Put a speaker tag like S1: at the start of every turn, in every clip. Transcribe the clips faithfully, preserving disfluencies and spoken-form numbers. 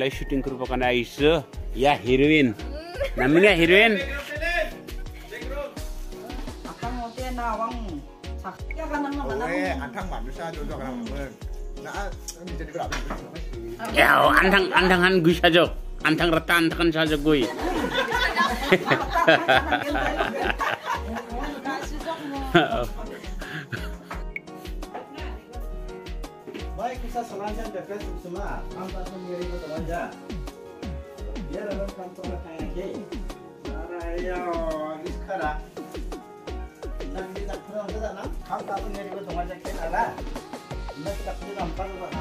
S1: Malay shooting kuru pakana isu. Ya heroin. Namanya heroin.
S2: Akang ngote nawang sakya kanang mana?
S3: Eh, antang manusia juga kanang men. Nah, ini jadi berapa?
S1: Ya, antang antangan gue saja. Antang rata antangan saja gue.
S4: Baik, kita selanjutnya dekat semua. Angkat sendiri ke aja. Dia dalam kantor kayak gini. Karena ya, sekarang nanti tak perlu kita nak. Angkat sendiri ke aja kena lah. Nanti tak perlu nampak apa.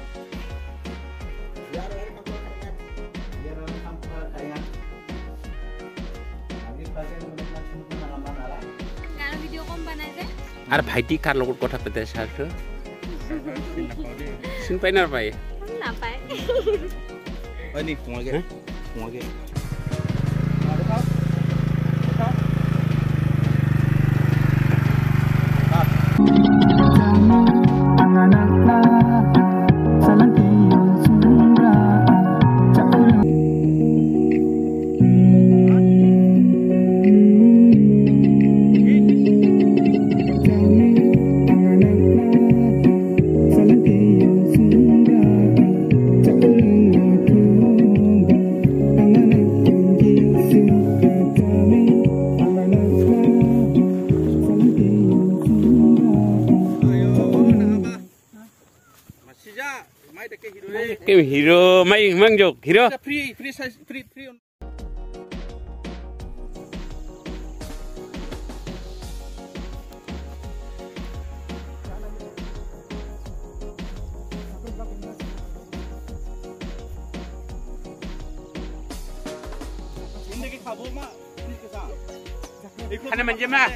S4: Dia dalam kantor kayak. Dia dalam kantor kayak. Lagi pasien mereka semua mana-mana lah.
S5: Kalau video kompan aja.
S1: Ar bhaiti kar logot kotha pete sarcho. Sin painar pai.
S5: Na pai.
S4: Oh ni kung lagi. Kung lagi.
S1: Cái hero mấy mang dục hero.
S4: Free, free size, free, free. Ini kita kabu mak, ini kita.
S1: Ana manje ma.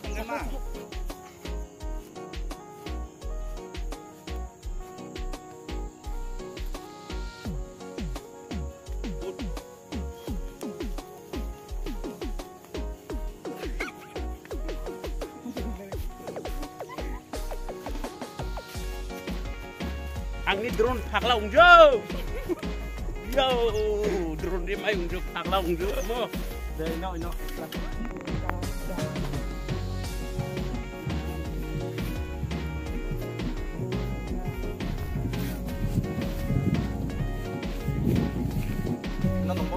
S1: Ang ni drone phakla ungjo. Yo, drone di mai ungjo phakla ungjo mo.
S4: Đây nó nó. Nó nó.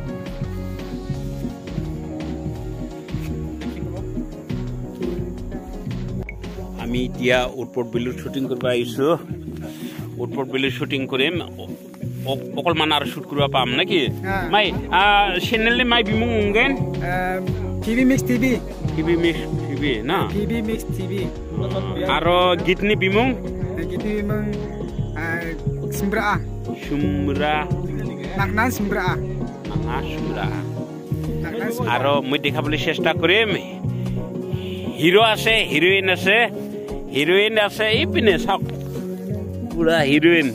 S1: আমি এতিয়া উৎপট বিলুত shooting কৰিব আহিছো উৎপট বিলুত shooting কৰিম অকল মান আৰু shoot কৰিব পাম নেকি মাই চেনেলনি মাই বিমুং উংগেন
S2: TV mix TV
S1: TV mix TV না
S2: টিভি মিক্স টিভি
S1: আৰু গীতনি বিমুং
S2: gini memang Simbraa
S1: Simbraa
S2: Nangnan Simbraa
S1: Nangnan Simbraa আৰু মই দেখাবলৈ চেষ্টা কৰিম হিৰো আছে হিৰোইন আছে হিৰোইন আছে ইপিনে চাওক পুৰা heroine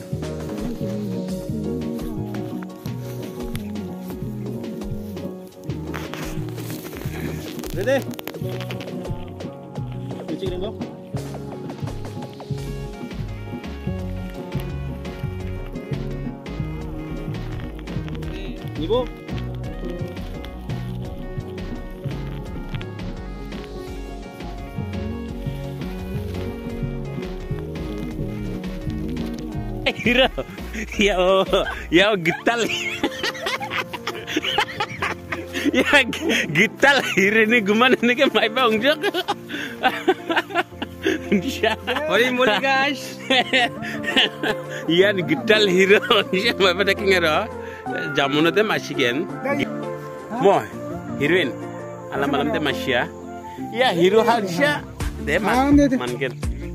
S4: Ready? Kucing nengok. Ibu.
S1: Hero, ya, ya gital, ya gital hero ini gimana nih ke mai bang jok?
S4: Mari muli guys.
S1: Ya gital hero, ya mai pada kengero, jamuno te masih kan? Mo, heroin, alam alam te masih ya, ya hero harusnya, deh man, man kan.